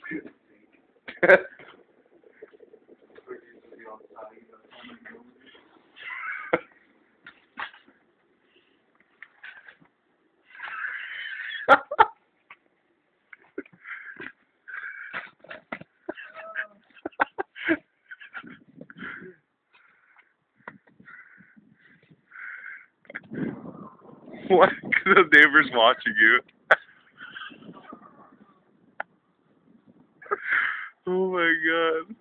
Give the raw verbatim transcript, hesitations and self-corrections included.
What? The neighbor's watching you. Oh my god.